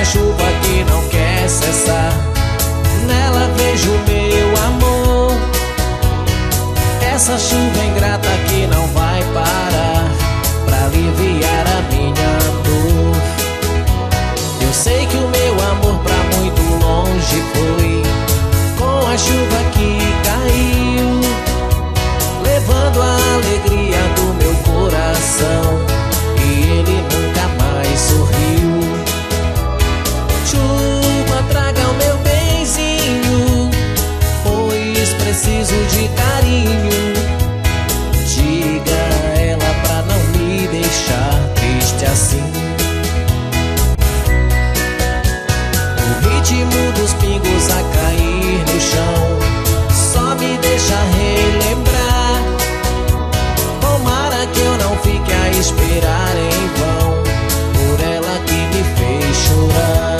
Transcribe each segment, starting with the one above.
chuva que não quer cessar. Nela vejo meu amor, essa chuva ingrata que não vai parar pra aliviar a minha dor. Eu sei que o meu amor pra muito longe foi, com a chuva que caiu, levando a alegria do meu coração, e ele nunca mais sorriu. Chuva, traga o meu benzinho, pois preciso de carinho. Diga a ela pra não me deixar triste assim. O ritmo dos pingos a cair no chão só me deixa relembrar. Tomara que eu não fique a esperar em vão por ela que me fez chorar.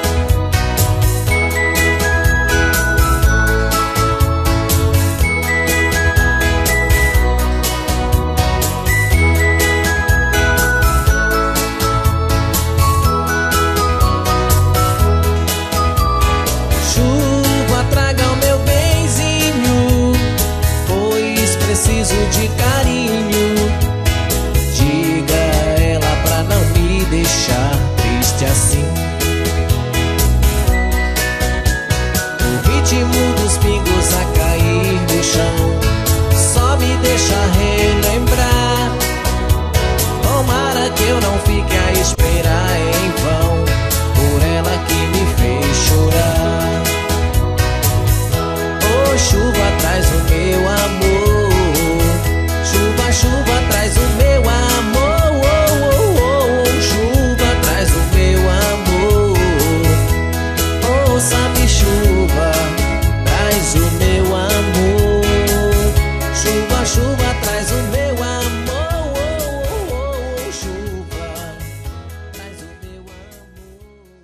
Chuva, traga o meu benzinho, pois preciso de carinho. Diga a ela pra não me deixar triste assim. O ritmo dos pingos a cair no chão só me deixa relembrar. Tomara que eu não fique a esperar em vão por ela que me fez chorar. Oh, chuva, traz o meu amor, chuva, chuva, traz o meu amor. Oh, oh, oh, chuva, traz o meu amor. Oh, sabe, chuva, traz o meu amor. Chuva, chuva, traz o meu amor. Oh, oh, oh, chuva, traz o meu amor.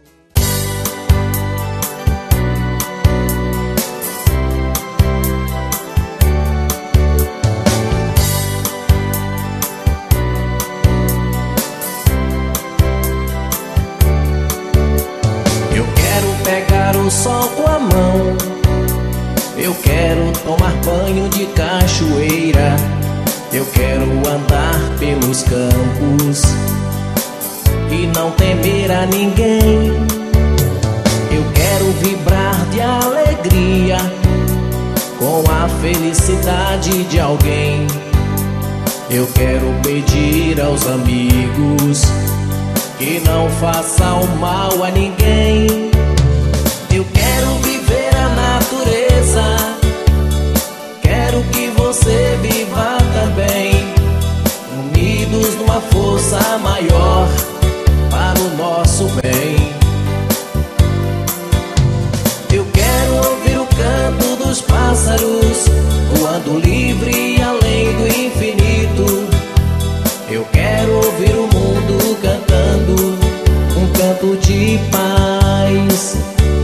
Eu quero pegar o sol com a mão, eu quero tomar banho de cachoeira, eu quero andar pelos campos e não temer a ninguém. Eu quero vibrar de alegria com a felicidade de alguém. Eu quero pedir aos amigos que não façam mal a ninguém. Eu quero viver a natureza, quero que você viva também, unidos numa força maior para o nosso bem. Eu quero ouvir o canto dos pássaros voando livre além do infinito. Eu quero ouvir o mundo cantando um canto de paz.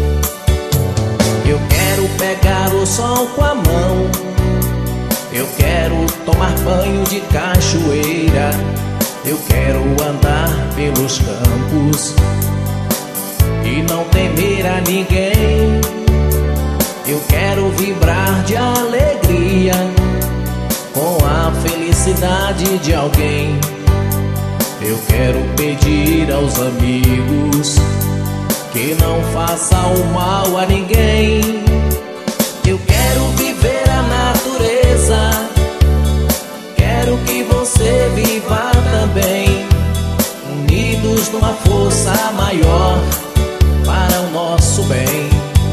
Eu quero pegar o sol com a mão, eu quero tomar banho de cachoeira, eu quero andar pelos campos e não temer a ninguém. Eu quero vibrar de alegria com a felicidade de alguém. Eu quero pedir aos amigos que não façam mal a ninguém. Eu quero viver a natureza, quero que você viva também, unidos numa força maior para o nosso bem.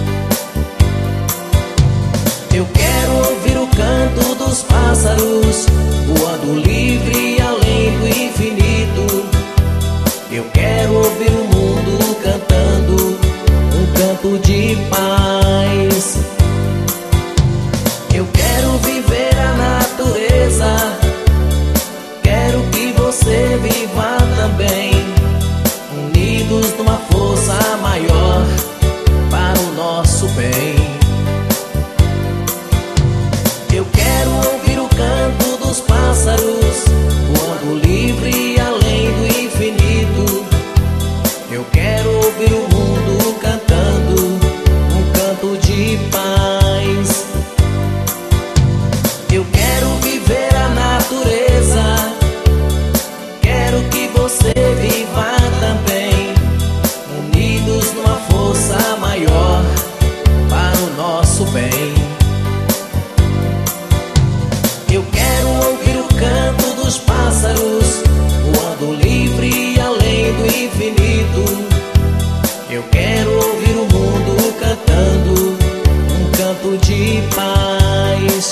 Eu quero ouvir o canto dos pássaros voando livre além do infinito. Eu quero ouvir o mundo cantando um canto de paz. Eu quero viver a natureza, quero que você viva também, unidos numa força maior para o nosso bem. Eu quero ouvir o canto dos pássaros voando livre além do infinito. Eu quero ouvir o Eu quero ouvir o mundo cantando um canto de paz.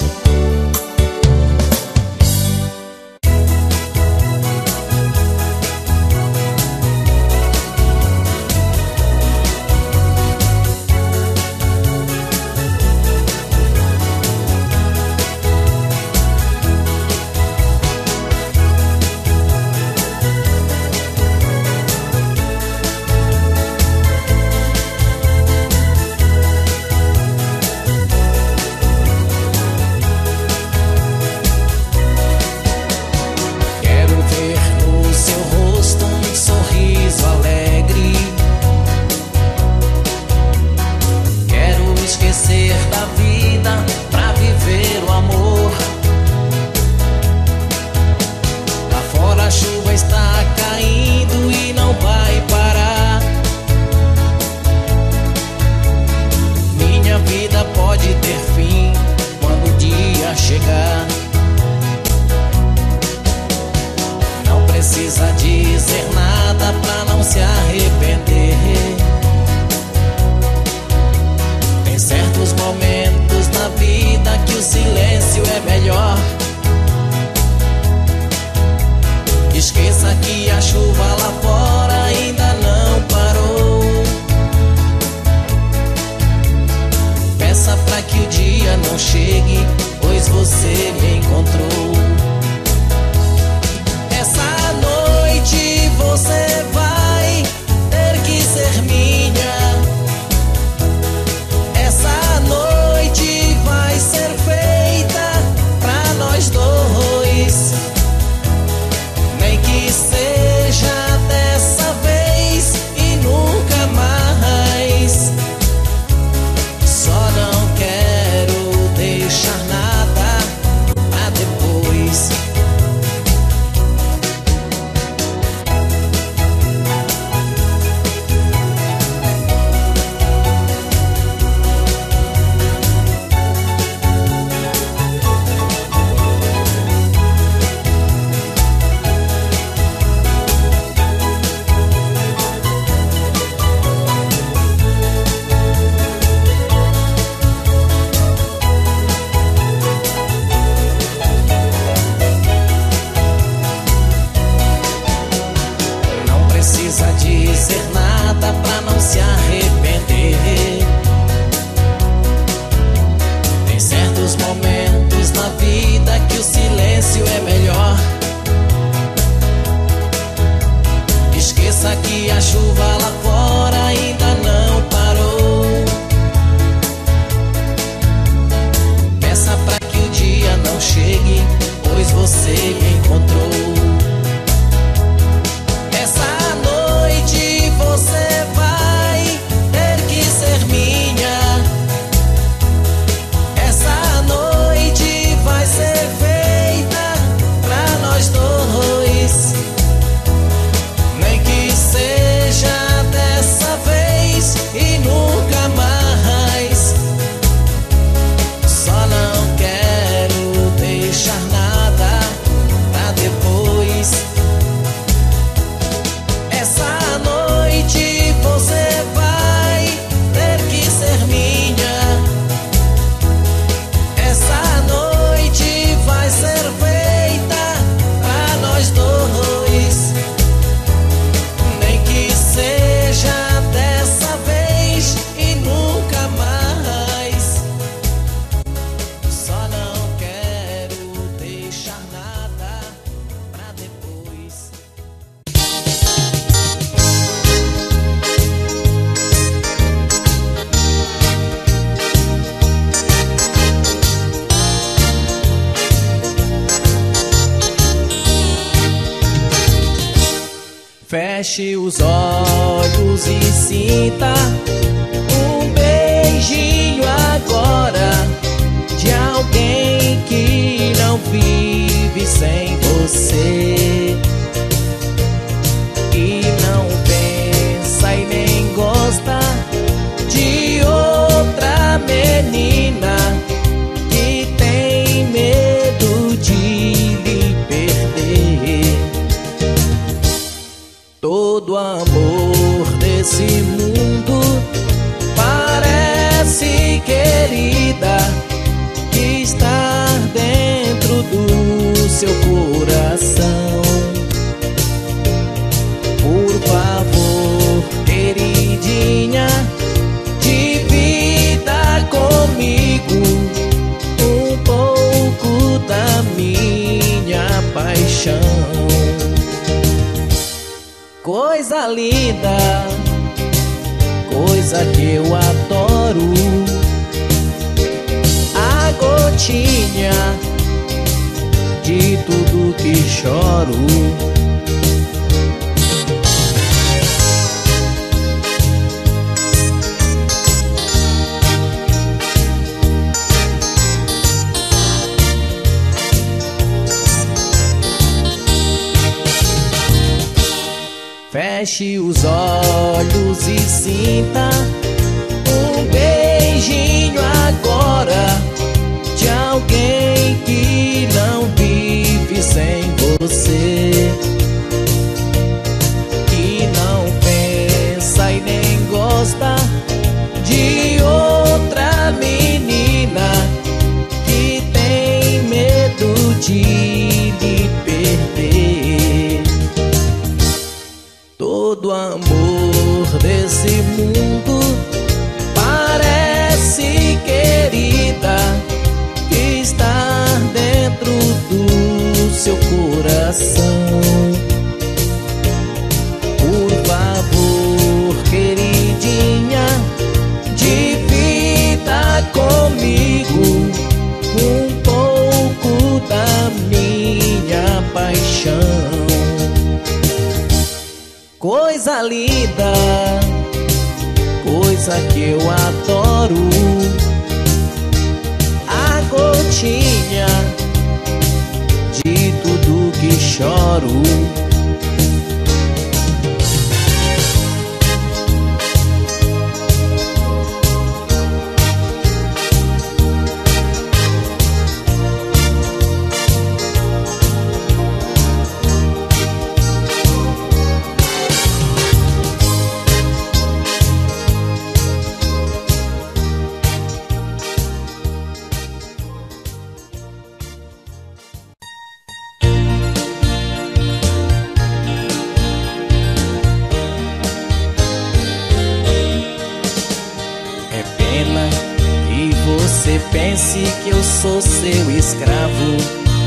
Feche os olhos e sinta um beijinho agora de alguém que não vive sem você e não pensa e nem gosta de outra menina que tem medo de lhe perder. Todo amor desse mundo coisa linda, coisa que eu adoro. A gotinha de tudo que choro. Feche os olhos e sinta um beijinho agora de alguém que não vive sem você, que não pensa e nem gosta de outra menina, que tem medo de lhe perder. Todo amor desse mundo parece, querida, estar dentro do seu coração. Por favor, queridinha, divida comigo um pouco da minha paixão. Coisa linda, coisa que eu adoro. A gotinha de tudo que choro. Pense que eu sou seu escravo,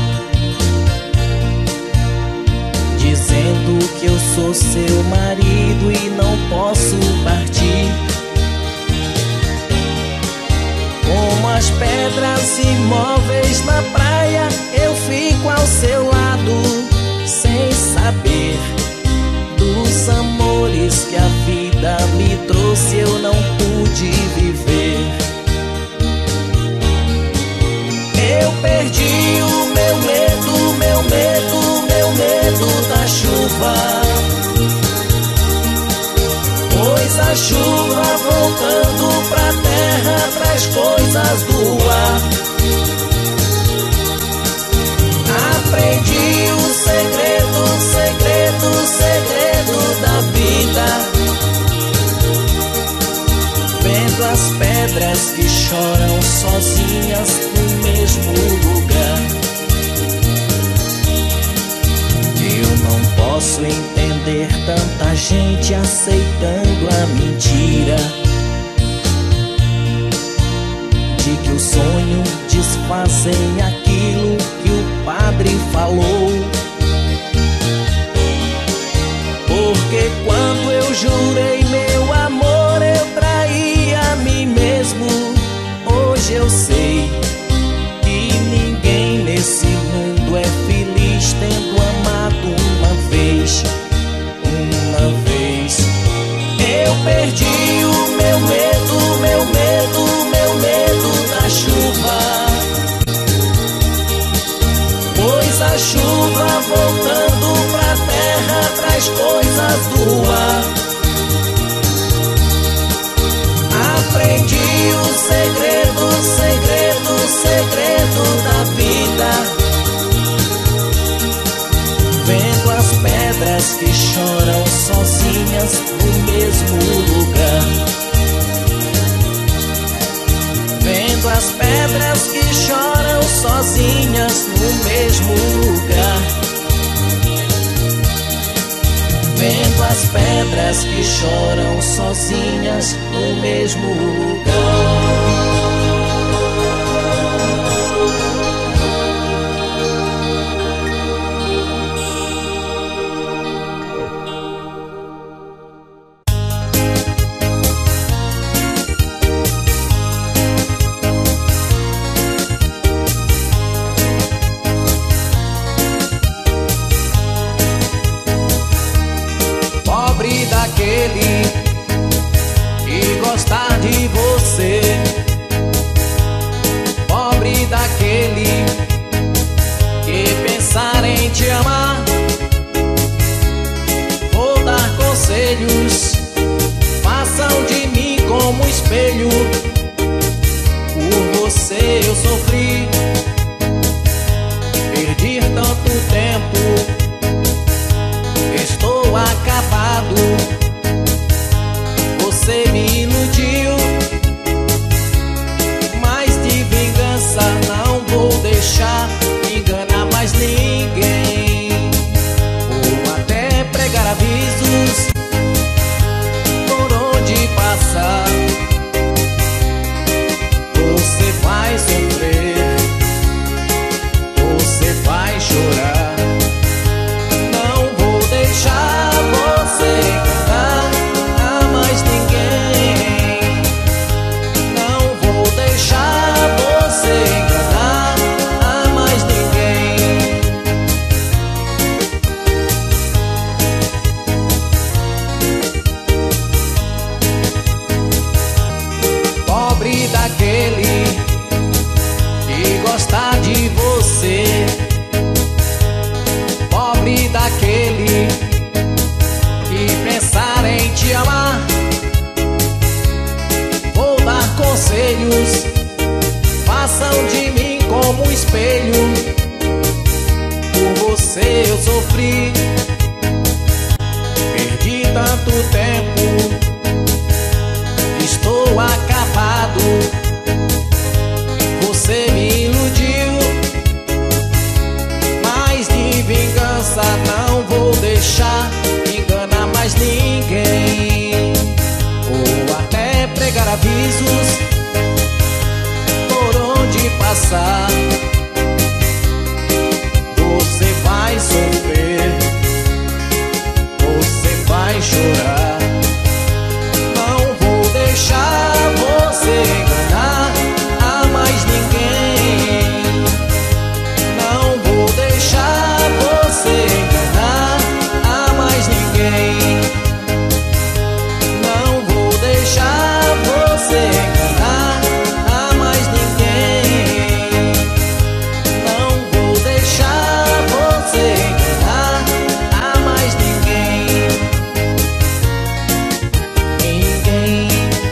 dizendo que eu sou seu marido e não posso partir. Como as pedras imóveis na praia, eu fico ao seu lado, sem saber dos amores que a vida me trouxe, eu não pude viver. Eu perdi o meu medo, meu medo, meu medo da chuva, pois a chuva voltando pra terra traz coisas do ar. Aprendi o segredo, segredo, segredo da vida, vendo as pedras que choram sozinhas no mesmo lugar. Eu não posso entender tanta gente aceitando a mentira de que o sonho desfazem aquilo que o padre falou. Porque quando eu jurei meu amor, eu traí a mim mesmo. Hoje eu sei que ninguém nesse mundo é feliz tendo amado uma vez. Uma vez eu perdi o meu medo, meu medo, meu medo da chuva, pois a chuva voltando pra terra traz coisas do ar. Aprendi o segredo, segredo, segredo da vida, vendo as pedras que choram sozinhas no mesmo lugar. Vendo as pedras que choram sozinhas no mesmo lugar. Vendo as pedras que choram sozinhas no mesmo lugar. gostar de você. Pobre daquele que pensar em te amar. Vou dar conselhos, façam de mim como espelho. Por você eu sofri, perdi tanto tempo, estou acabado. Você me iludiu, mas de vingança não vou deixar enganar mais ninguém. Vou até pregar avisos por onde passar. Você vai sofrer, você vai chorar. Não vou deixar você enganar a mais ninguém. Não vou deixar você enganar a mais ninguém. Pobre daquele que gostar de você. Pobre daquele que pensar em te amar. Vou dar conselhos, façam de mim como espelho. Por você eu sofri, perdi tanto tempo, estou acabado. Você me iludiu, mas de vingança não vou deixar enganar mais ninguém. Vou até pregar avisos por onde passar. Você vai sofrer, você vai chorar. Não vou deixar você enganar a mais ninguém. Não vou deixar você enganar a mais ninguém. Não vou deixar você enganar a mais ninguém. Não vou deixar você enganar a mais ninguém. Ninguém.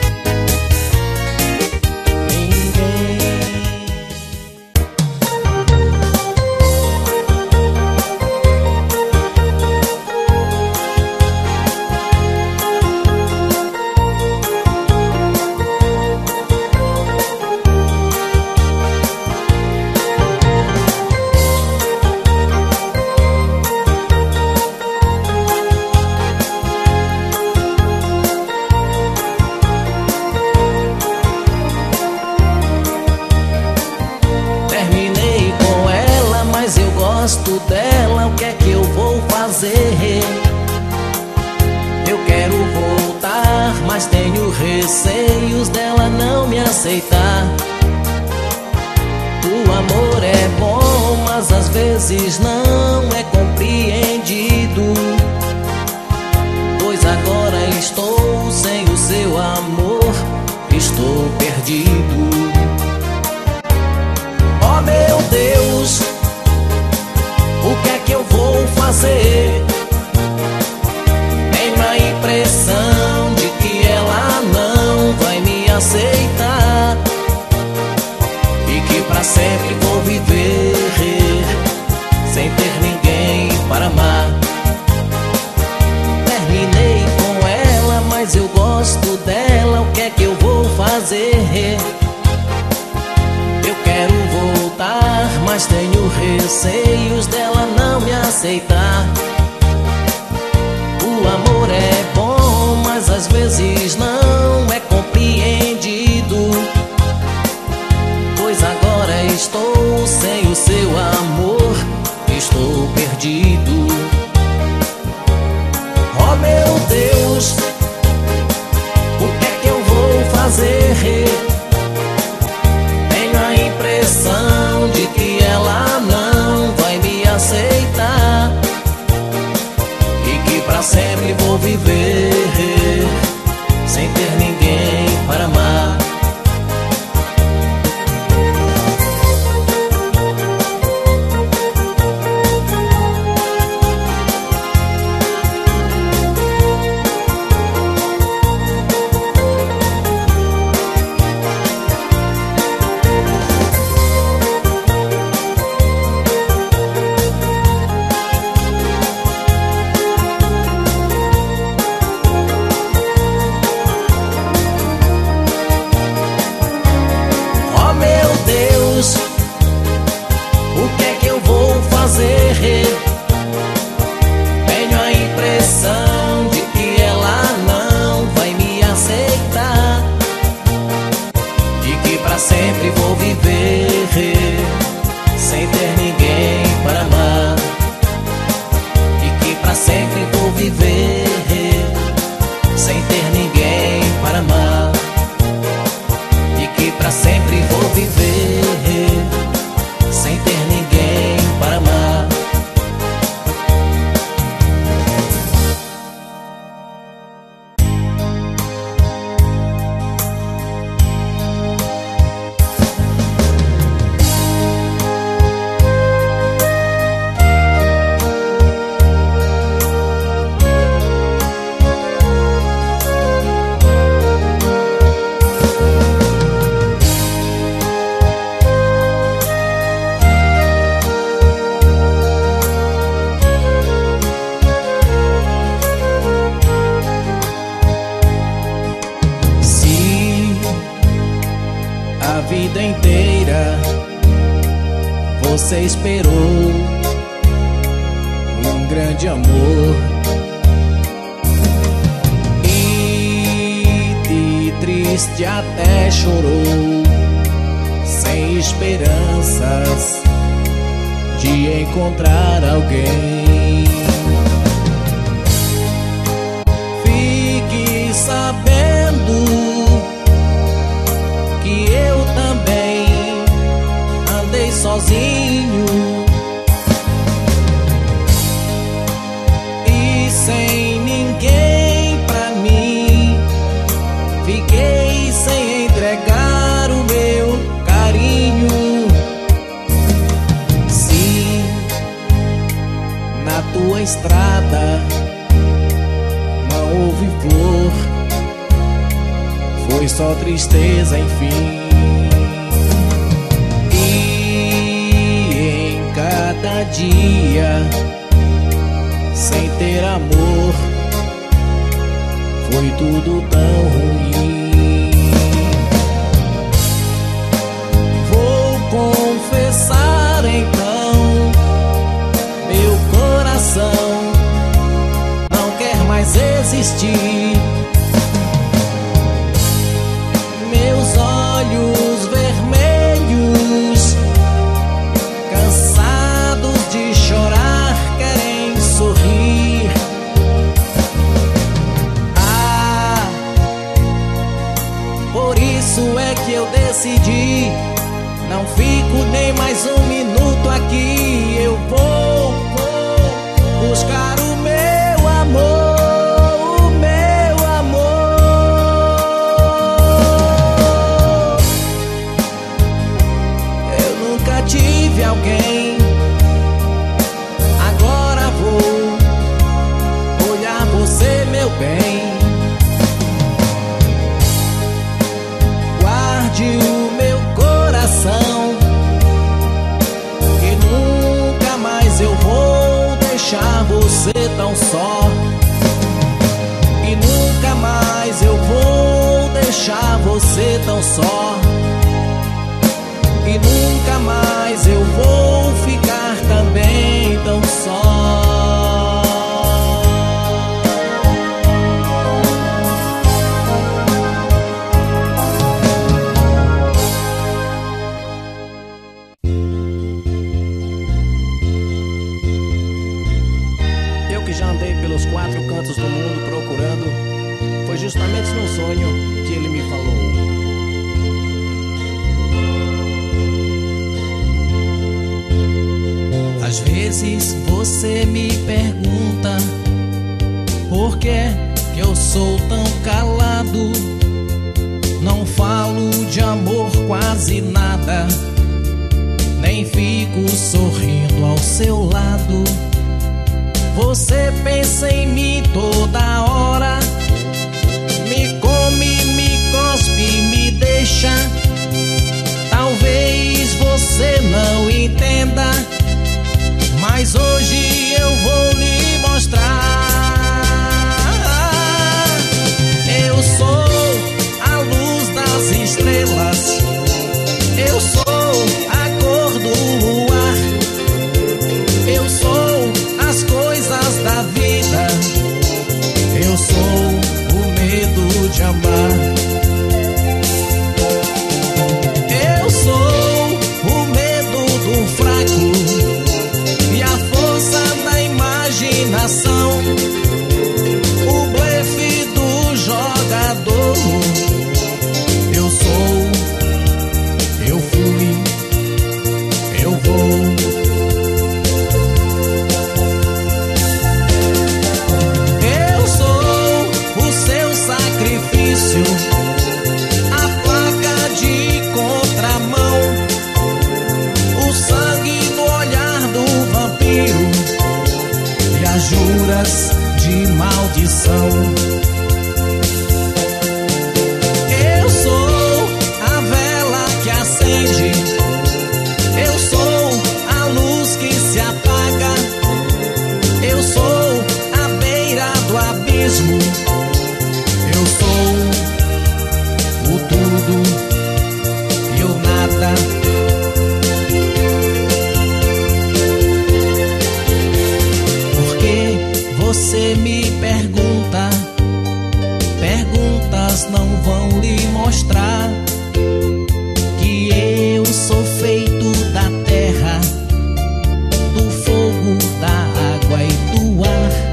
Terminei com ela, mas eu gosto dela. O que é que eu vou fazer? Eu quero voltar, mas tenho receios dela não me aceitar. O amor é bom, mas às vezes não é compreendido. Pois agora estou sem o seu amor, estou perdido. Oh meu Deus, o que é que eu vou fazer? Tenho a impressão de que ela não vai me aceitar e que pra sempre vou viver sem ter ninguém para amar. Terminei com ela, mas eu gosto dela. O que é que eu vou fazer? Eu quero voltar, mas tenho receios dela não me aceitar. O amor é bom, mas às vezes não é compreendido. Pois agora estou sem o seu amor, estou perdido. Oh meu Deus, o que é que eu vou fazer? Tenho a impressão de que ela não vai me aceitar e que pra sempre vou viver sem ter ninguém vida inteira você esperou um grande amor e de triste até chorou, sem esperanças de encontrar alguém. Fique sabendo que eu também andei sozinho e sem ninguém pra mim. Fiquei sem entregar o meu carinho. Se na tua estrada não houve flor, foi só tristeza, enfim. E em cada dia, sem ter amor, foi tudo tão ruim. Vou confessar então, meu coração não quer mais existir. Meus olhos vermelhos, cansados de chorar, querem sorrir. Ah, por isso é que eu decidi, não fico nem mais um minuto aqui. Eu vou buscar o meu amor. Tive alguém, agora vou olhar você, meu bem. Guarde o meu coração, que nunca mais eu vou deixar você tão só. E nunca mais eu vou deixar você tão só. E nunca mais eu vou ficar também tão só. Eu que já andei pelos 4 cantos do mundo procurando, foi justamente num sonho que ele me falou. Às vezes você me pergunta por que eu sou tão calado. Não falo de amor quase nada, nem fico sorrindo ao seu lado. Você pensa em mim toda hora, me come, me cospe, me deixa. Talvez você não entenda, mas hoje eu vou lhe mostrar. Eu sou a luz das estrelas, eu sou a cor do luar, eu sou as coisas da vida, eu sou vão lhe mostrar que eu sou feito da terra, do fogo, da água e do ar.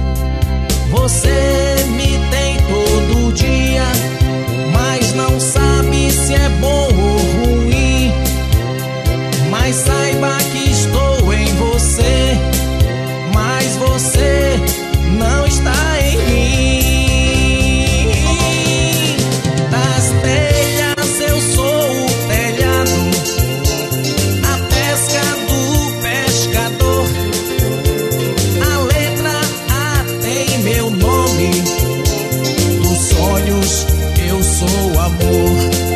Você me tem todo dia, mas não sabe se é bom ou ruim. Mas saiba que estou em você, mas você não está em mim. Das telhas eu sou o telhado, a pesca do pescador. A letra A tem meu nome, dos sonhos eu sou amor.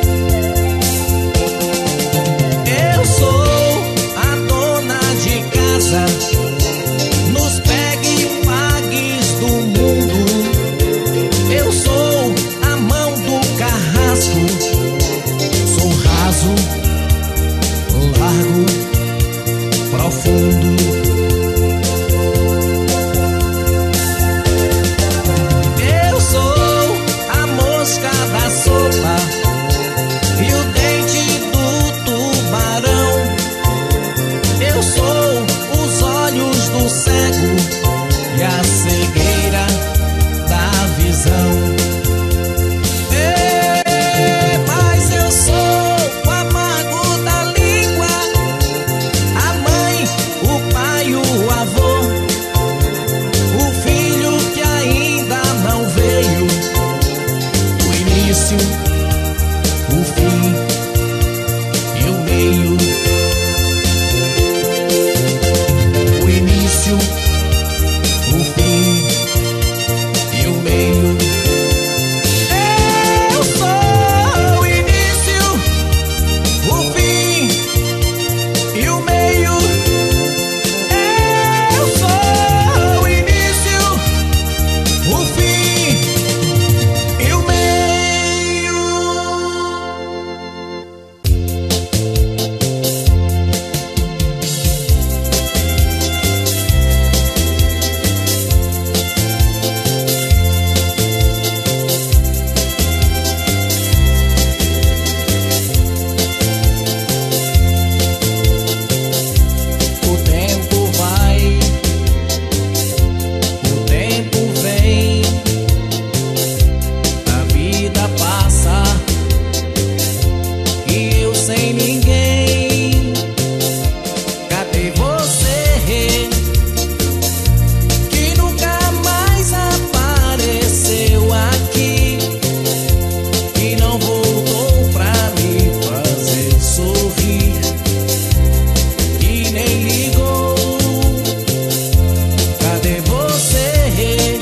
Eu sou a dona de casa, nos pegue e pagues do mundo. Eu sou a mão do carrasco, sou raso, largo, profundo. Eu sou a mosca da sopa e o dente do tubarão. Eu sou os olhos do cego e a cegueira da visão. Mas eu sou o amargo da língua, a mãe, o pai, o avô, o filho que ainda não veio, o início, o fim e o meio. O início, o fim e o meio. Eu sou o início, o fim e o meio. Eu sou o início, o fim e o meio. O tempo vai, o tempo vem, a vida passa e eu sem ninguém. Cadê você que nunca mais apareceu aqui, que não voltou pra me fazer sorrir, que nem ligou? Cadê você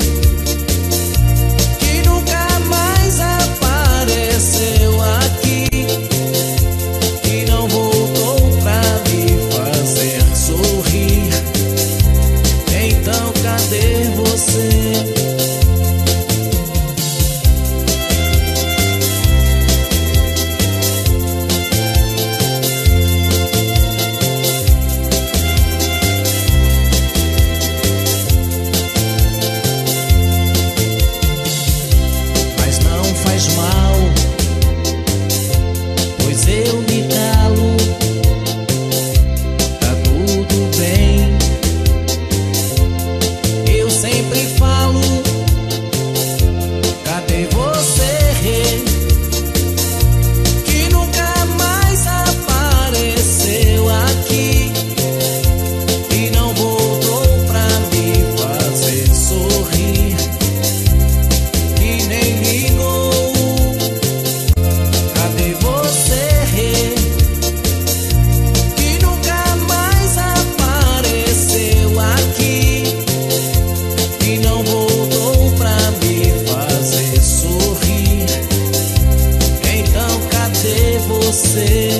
que nunca mais apareceu aqui, que não voltou pra me fazer sorrir? Então cadê você? Mas não faz mal, pois eu me calo, tá tudo bem. Eu sempre falo, cadê você que nunca mais apareceu aqui, e não voltou pra me fazer sorrir, que nem ligou? Cadê você que nunca mais apareceu aqui, que não voltou pra me fazer sorrir? Então cadê você?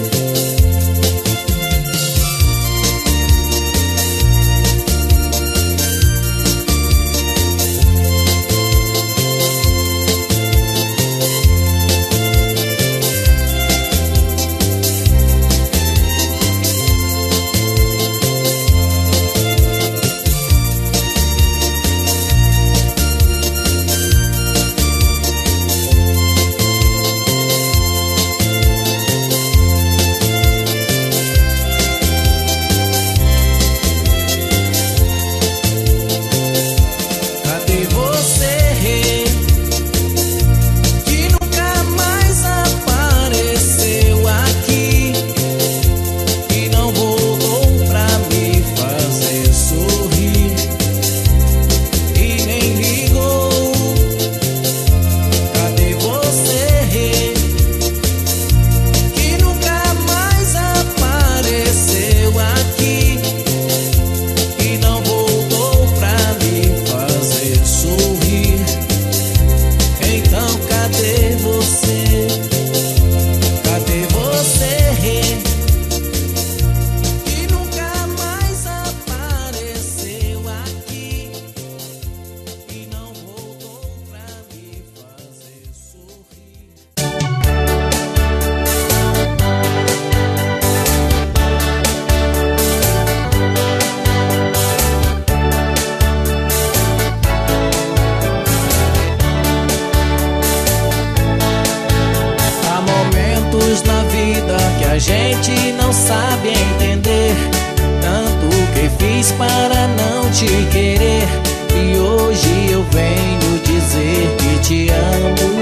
gente não sabe entender tanto que fiz para não te querer. E hoje eu venho dizer que te amo.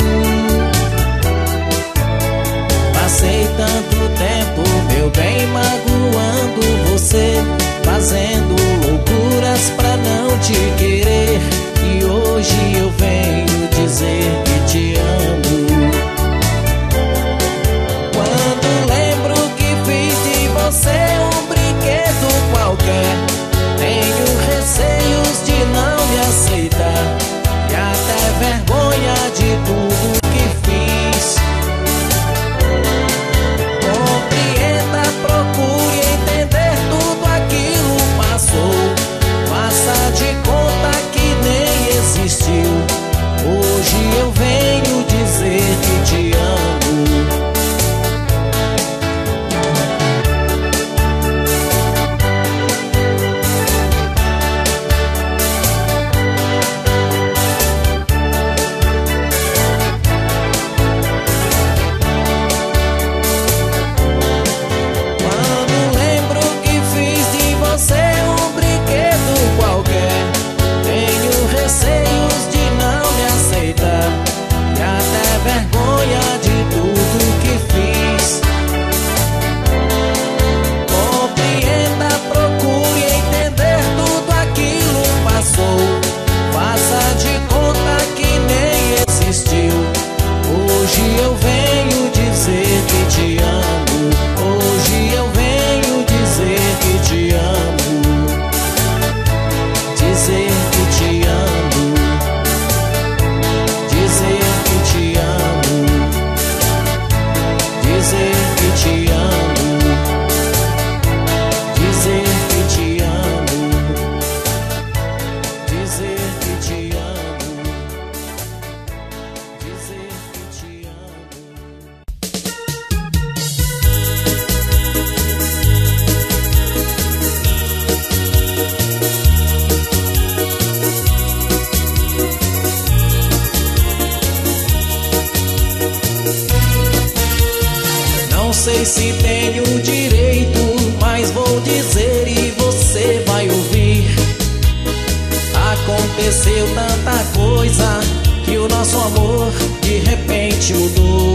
Passei tanto tempo, meu bem, magoando você, fazendo loucuras pra não te querer. E hoje eu venho dizer que te amo. Quando lembro que fiz de você um brinquedo qualquer, tenho receios de não me aceitar e até vergonha de tudo que fiz. Compreenda, procure entender, tudo aquilo passou. Faça de conta que nem existiu. Hoje eu venho dizer que te amo. Sei se tenho direito, mas vou dizer e você vai ouvir. Aconteceu tanta coisa que o nosso amor de repente mudou.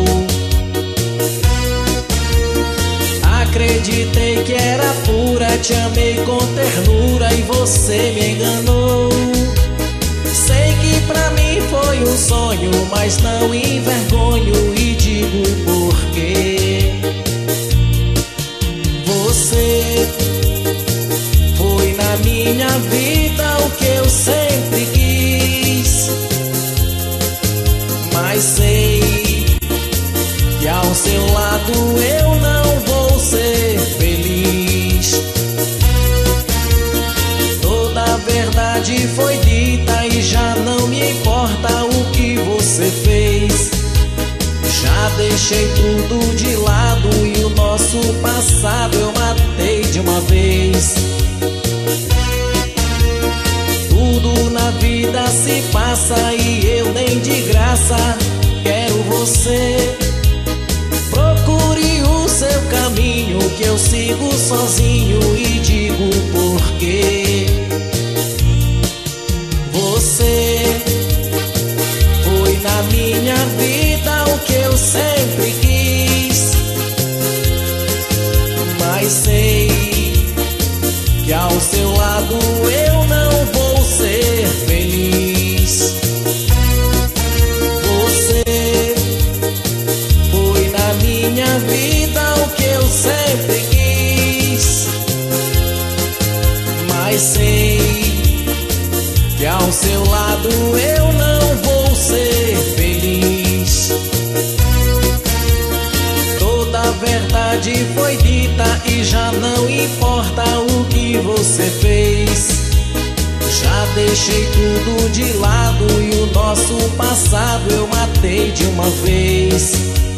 Acreditei que era pura, te amei com ternura e você me enganou. Sei que pra mim foi um sonho, mas não envergonho e digo por quê. Você foi na minha vida o que eu sempre quis, mas sei que ao seu lado eu não vou ser feliz. Toda a verdade foi dita e já não me importa o que você fez. Já deixei tudo de lado e o nosso passado eu matei de uma vez. Tudo na vida se passa e eu nem de graça quero você. Procure o seu caminho que eu sigo sozinho e digo por quê. Você foi na minha vida o que eu sempre quis, mas sei que ao seu lado eu não vou ser feliz. Você foi na minha vida o que eu sempre quis, mas sei que ao seu lado eu não vou ser feliz. Toda a verdade foi dita e já não importa o que você fez. Já deixei tudo de lado e o nosso passado eu matei de uma vez.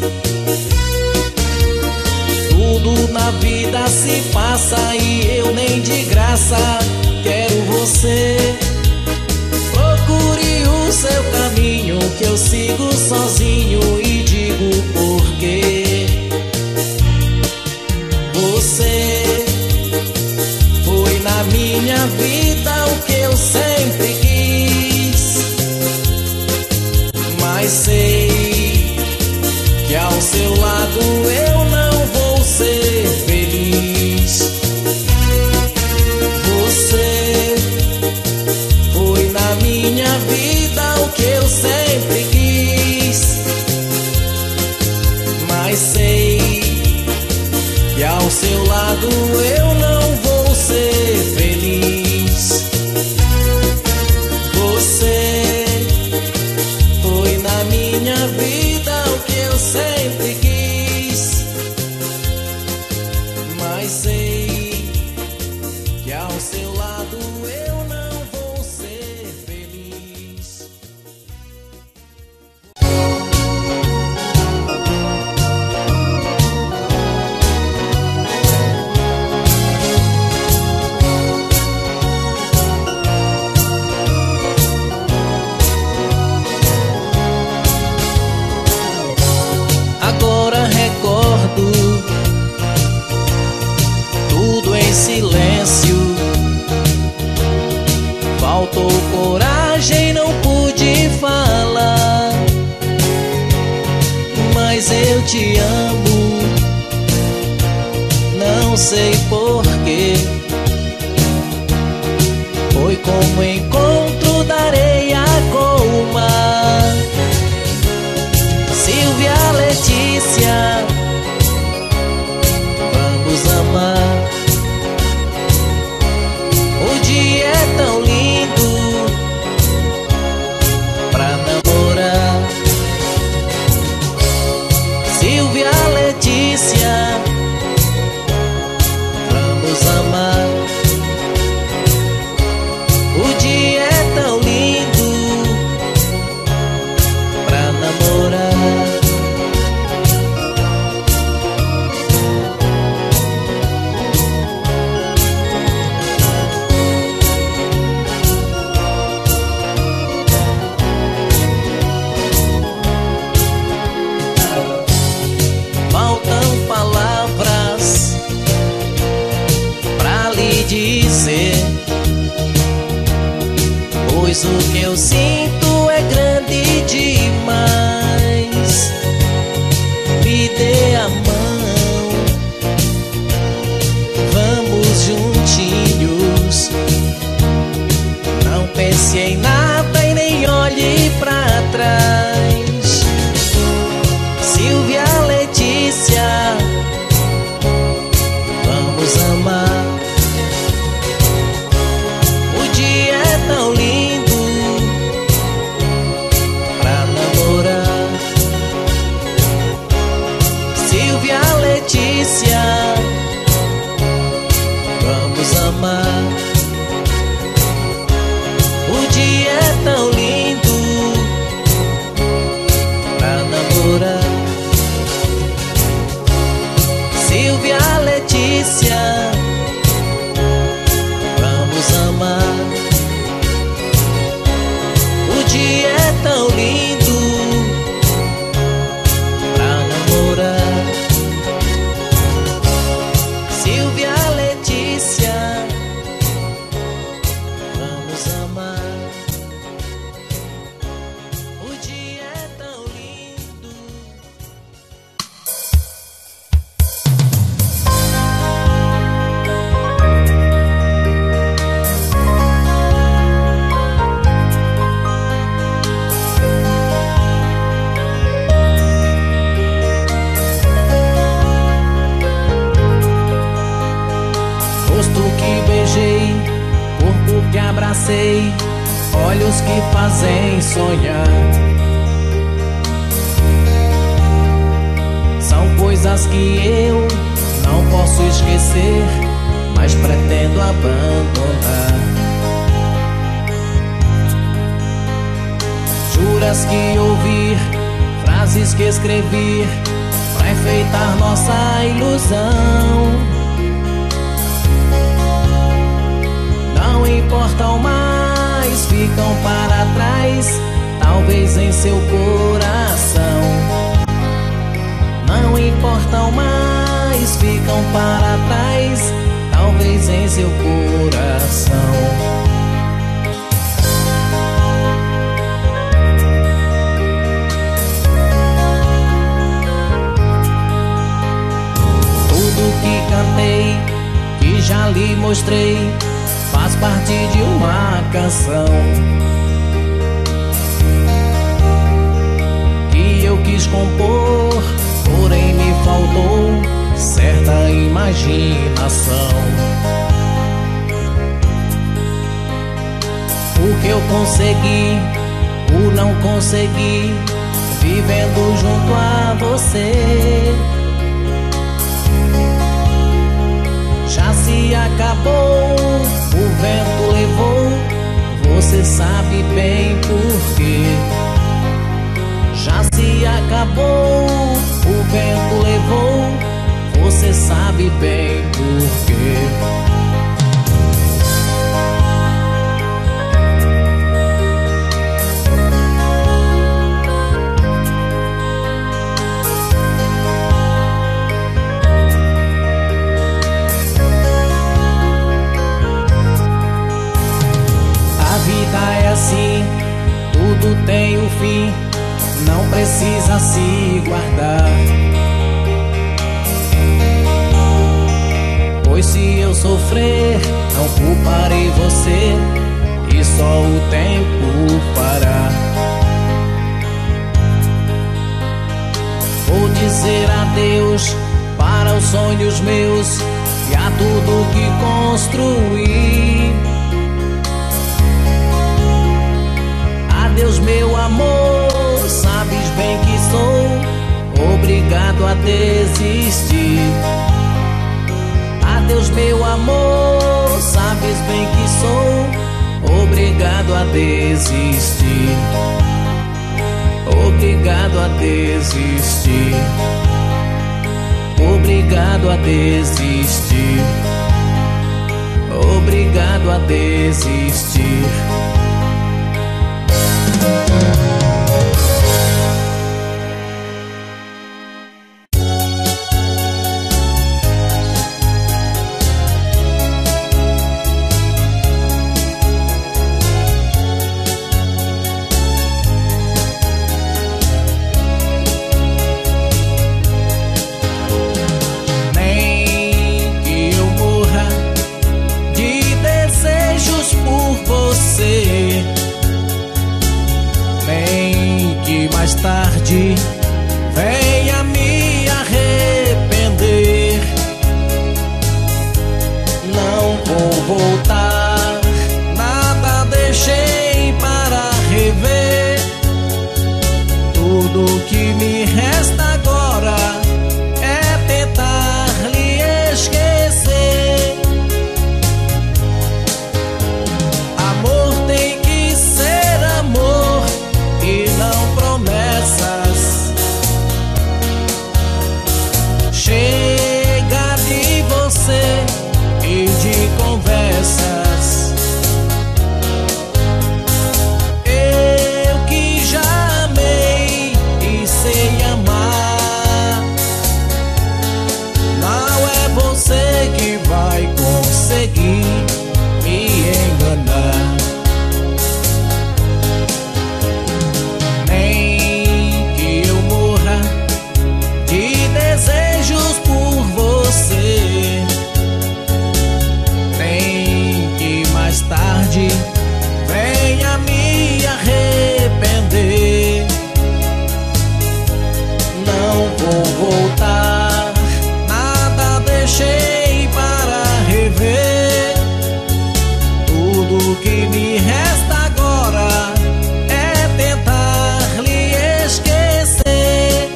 Tudo na vida se passa e eu nem de graça quero você. Procure o seu caminho que eu sigo sozinho e digo por quê. seu lado eu não vou ser feliz. Você foi na minha vida o que eu sempre quis, mas sei que ao seu lado eu não vou ser feliz. Você foi na minha vida o que eu sempre quis, mas sei que ao seu lado eu não vou ser feliz. Agora recordo tudo em silêncio. Faltou coragem, não pude falar, mas eu te amo, não sei porquê. Foi como encontro da areia com o mar. Silvia, Letícia, vamos amar. O dia é tão lindo pra namorar. Silvia, Letícia, vamos amar. O dia é tão lindo pra namorar. Faltam palavras pra lhe dizer, pois o que eu sinto é grande demais. Me dê a mão, vamos juntinhos. Não pense em nada e nem olhe pra trás. Silvia, Letícia, vamos amar. O dia é tão lindo pra namorar. Silvia, Letícia, vamos amar. O dia é tão lindo pra namorar. Silvia, Letícia, vamos amar. O dia é tão lindo pra namorar. Silvia, Letícia, vamos amar. O dia é tão lindo. Rosto que beijei, corpo que abracei, olhos que fazem sonhar. São coisas que eu não posso esquecer, mas pretendo abandonar. Juras que ouvir, frases que escrevi pra enfeitar nossa ilusão. Não importam mais, ficam para trás, talvez em seu coração. Não importam mais, ficam para trás, talvez em seu coração. cantei, que já lhe mostrei, faz parte de uma canção que eu quis compor, porém me faltou certa imaginação. O que eu consegui, o não consegui, vivendo junto a você. Já se acabou, o vento levou, você sabe bem por quê. Já se acabou, o vento levou, você sabe bem por quê. É assim, tudo tem um fim, não precisa se guardar. Pois se eu sofrer, não culparei você, e só o tempo fará. Vou dizer adeus para os sonhos meus e a tudo que construí. Adeus, meu amor, sabes bem que sou obrigado a desistir. Adeus, meu amor, sabes bem que sou obrigado a desistir. Obrigado a desistir. Obrigado a desistir. Obrigado a desistir. Mais tarde venha me arrepender. Não vou voltar, nada deixei para rever. Tudo que me resta agora é tentar lhe esquecer. Amor tem que ser amor e não promessas. Chega de você e de conversas. Eu que já amei e sei amar, não é você que vai conseguir me enganar. Desejos por você, nem que mais tarde venha me arrepender. Não vou voltar, nada deixei para rever. Tudo que me resta agora é tentar lhe esquecer.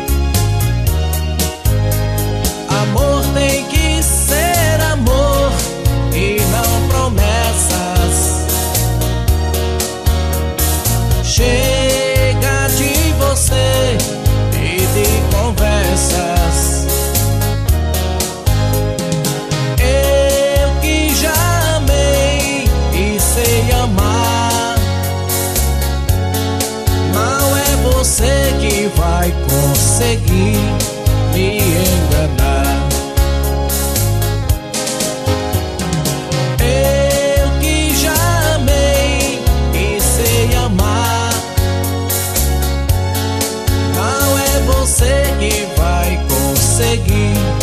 Amor tem que ser amor e não promessas. Chega de você e de conversas. Eu que já amei e sei amar, não é você que vai conseguir me enganar. Eu que já amei e sei amar, não é você que vai conseguir